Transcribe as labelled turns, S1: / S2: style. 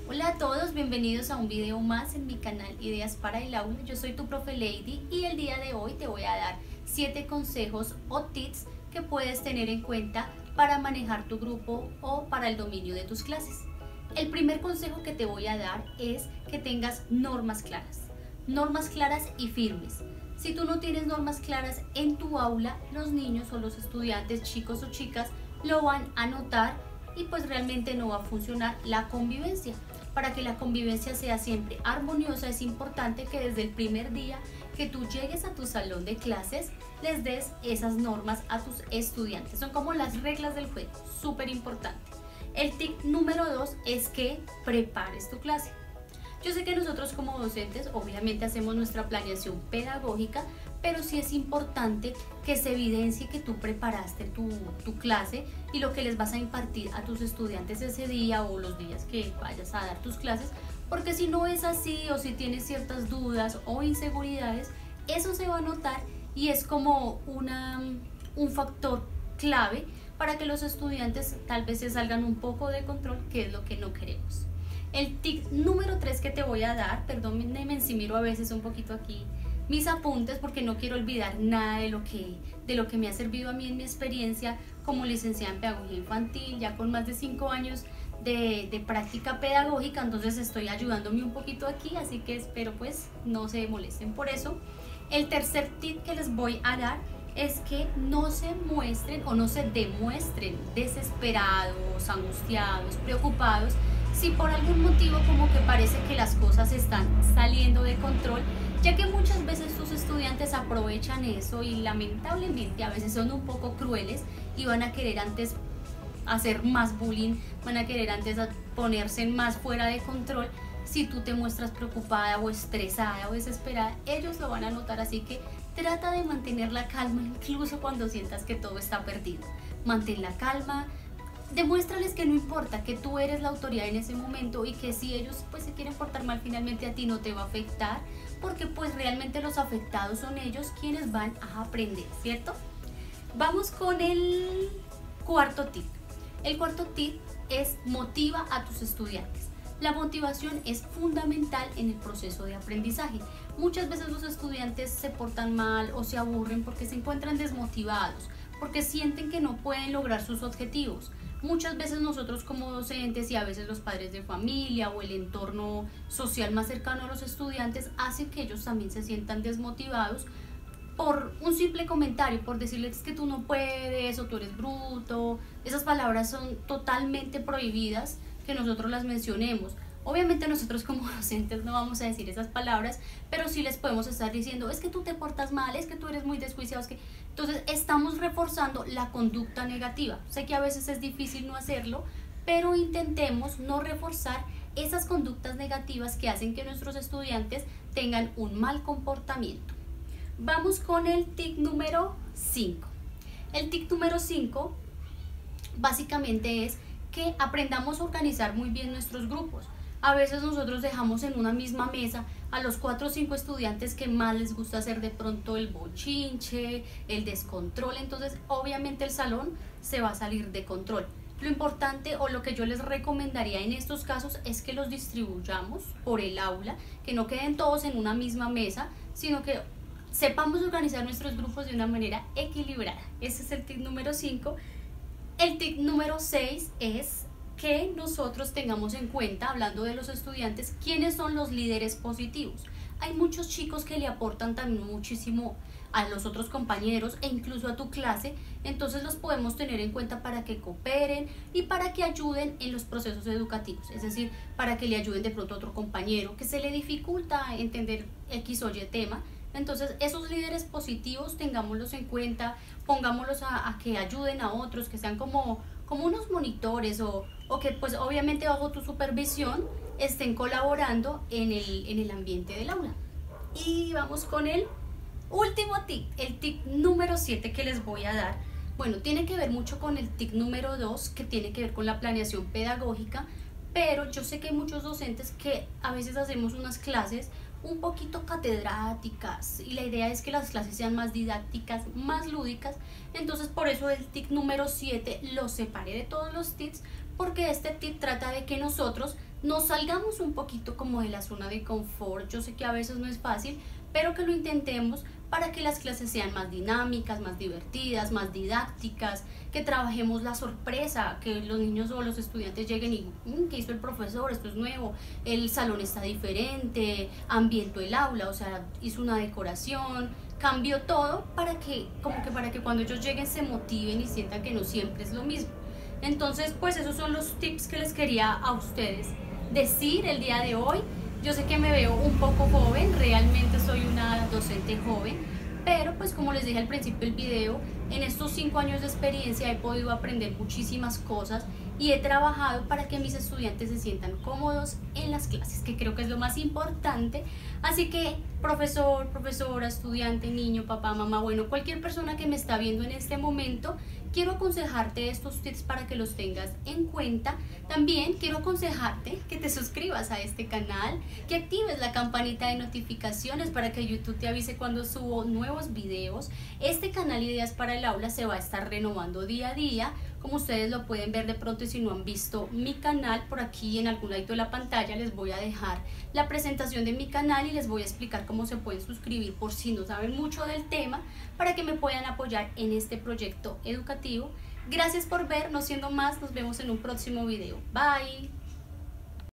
S1: Hola a todos, bienvenidos a un video más en mi canal Ideas para el Aula. Yo soy tu profe Lady y el día de hoy te voy a dar 7 consejos o tips que puedes tener en cuenta para manejar tu grupo o para el dominio de tus clases. El primer consejo que te voy a dar es que tengas normas claras y firmes. Si tú no tienes normas claras en tu aula, los niños o los estudiantes, chicos o chicas, lo van a notar y pues realmente no va a funcionar la convivencia. Para que la convivencia sea siempre armoniosa, es importante que desde el primer día que tú llegues a tu salón de clases les des esas normas a tus estudiantes. Son como las reglas del juego, súper importante. El tip número 2 es que prepares tu clase. Yo sé que nosotros como docentes obviamente hacemos nuestra planeación pedagógica, pero sí es importante que se evidencie que tú preparaste tu clase y lo que les vas a impartir a tus estudiantes ese día o los días que vayas a dar tus clases, porque si no es así o si tienes ciertas dudas o inseguridades, eso se va a notar y es como un factor clave para que los estudiantes tal vez se salgan un poco de control, que es lo que no queremos. El tip número 3 que te voy a dar, perdónenme si miro a veces un poquito aquí mis apuntes porque no quiero olvidar nada de lo que me ha servido a mí en mi experiencia como licenciada en pedagogía infantil, ya con más de 5 años de práctica pedagógica, entonces estoy ayudándome un poquito aquí, así que espero pues no se molesten por eso. El tercer tip que les voy a dar es que no se muestren o no se demuestren desesperados, angustiados, preocupados, si por algún motivo como que parece que las cosas están saliendo de control, ya que muchas veces tus estudiantes aprovechan eso y lamentablemente a veces son un poco crueles y van a querer antes hacer más bullying, van a querer antes ponerse más fuera de control. Si tú te muestras preocupada o estresada o desesperada, ellos lo van a notar, así que trata de mantener la calma incluso cuando sientas que todo está perdido. Mantén la calma, demuéstrales que no importa, que tú eres la autoridad en ese momento y que si ellos pues se quieren portar mal, finalmente a ti no te va a afectar, porque pues realmente los afectados son ellos quienes van a aprender, ¿cierto? Vamos con el cuarto tip. El cuarto tip es motiva a tus estudiantes. La motivación es fundamental en el proceso de aprendizaje. Muchas veces los estudiantes se portan mal o se aburren porque se encuentran desmotivados, porque sienten que no pueden lograr sus objetivos. Muchas veces nosotros como docentes y a veces los padres de familia o el entorno social más cercano a los estudiantes hacen que ellos también se sientan desmotivados por un simple comentario, por decirles que tú no puedes o tú eres bruto. Esas palabras son totalmente prohibidas que nosotros las mencionemos. Obviamente nosotros como docentes no vamos a decir esas palabras, pero sí les podemos estar diciendo es que tú te portas mal, es que tú eres muy desjuiciado, es que... Entonces estamos reforzando la conducta negativa. Sé que a veces es difícil no hacerlo, pero intentemos no reforzar esas conductas negativas que hacen que nuestros estudiantes tengan un mal comportamiento. Vamos con el tip número 5. El tip número 5 básicamente es que aprendamos a organizar muy bien nuestros grupos. A veces nosotros dejamos en una misma mesa a los 4 o 5 estudiantes que más les gusta hacer de pronto el bochinche, el descontrol, entonces obviamente el salón se va a salir de control. Lo importante o lo que yo les recomendaría en estos casos es que los distribuyamos por el aula, que no queden todos en una misma mesa, sino que sepamos organizar nuestros grupos de una manera equilibrada. Ese es el tip número 5. El tip número 6 es que nosotros tengamos en cuenta, hablando de los estudiantes, quiénes son los líderes positivos. Hay muchos chicos que le aportan también muchísimo a los otros compañeros e incluso a tu clase, entonces los podemos tener en cuenta para que cooperen y para que ayuden en los procesos educativos, es decir, para que le ayuden de pronto a otro compañero que se le dificulta entender X o Y tema. Entonces esos líderes positivos tengámoslos en cuenta, pongámoslos a que ayuden a otros, que sean como unos monitores o que pues obviamente bajo tu supervisión estén colaborando en el ambiente del aula. Y vamos con el último tip, el tip número 7 que les voy a dar. Bueno, tiene que ver mucho con el tip número 2 que tiene que ver con la planeación pedagógica, pero yo sé que hay muchos docentes que a veces hacemos unas clases un poquito catedráticas y la idea es que las clases sean más didácticas, más lúdicas, entonces por eso el tip número 7 lo separé de todos los tips, porque este tip trata de que nosotros nos salgamos un poquito como de la zona de confort. Yo sé que a veces no es fácil, pero que lo intentemos para que las clases sean más dinámicas, más divertidas, más didácticas, que trabajemos la sorpresa, que los niños o los estudiantes lleguen y ¿qué hizo el profesor? Esto es nuevo, el salón está diferente, ambientó el aula, o sea, hizo una decoración, cambió todo para que, como que para que cuando ellos lleguen se motiven y sientan que no siempre es lo mismo. Entonces, pues esos son los tips que les quería a ustedes decir el día de hoy. Yo sé que me veo un poco joven, realmente soy una docente joven, pero pues como les dije al principio del video, en estos 5 años de experiencia he podido aprender muchísimas cosas y he trabajado para que mis estudiantes se sientan cómodos en las clases, que creo que es lo más importante. Así que profesor, profesora, estudiante, niño, papá, mamá, bueno, cualquier persona que me está viendo en este momento, quiero aconsejarte estos tips para que los tengas en cuenta. También quiero aconsejarte que te suscribas a este canal, que actives la campanita de notificaciones para que YouTube te avise cuando subo nuevos videos. Este canal Ideas para el Aula se va a estar renovando día a día. Como ustedes lo pueden ver de pronto, si no han visto mi canal, por aquí en algún lado de la pantalla les voy a dejar la presentación de mi canal y les voy a explicar cómo se pueden suscribir por si no saben mucho del tema, para que me puedan apoyar en este proyecto educativo. Gracias por ver, no siendo más, nos vemos en un próximo video. Bye.